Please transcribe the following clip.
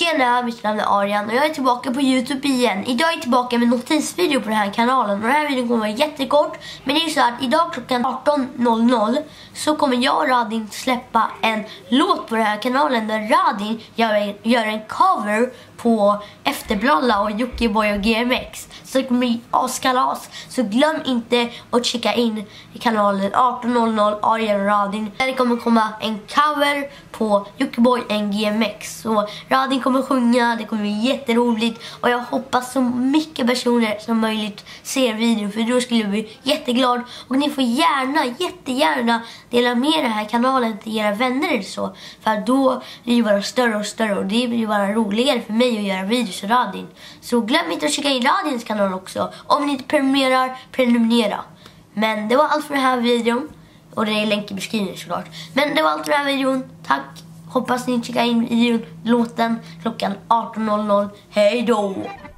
Tjena, mitt namn är Arian och jag är tillbaka på YouTube igen. Idag är jag tillbaka med notisvideo på den här kanalen. Och den här videon kommer vara jättekort. Men det är ju så att idag klockan 18:00 så kommer jag och Radin släppa en låt på den här kanalen. Där Radin gör en cover på Efterblalla och Jockiboi och GMX. Så det kommer bli askalas. Så glöm inte att checka in i kanalen 18:00 Arian och Radin. Där det kommer komma en cover på Jockiboi och GMX. Så Radin kommer sjunga, det kommer bli jätteroligt. Och jag hoppas så mycket personer som möjligt ser videon. För då skulle jag bli jätteglad. Och ni får jättegärna dela med den här kanalen till era vänner eller så. För då blir det bara större och större. Och det blir bara roligare för mig att göra videos och Radin. Så glöm inte att checka in Radins kanal också. Om ni inte prenumerera. Men det var allt för den här videon. Och det är länk i beskrivningen såklart. Men det var allt för den här videon. Tack. Hoppas ni checkar in videon, låten klockan 18:00. Hej då!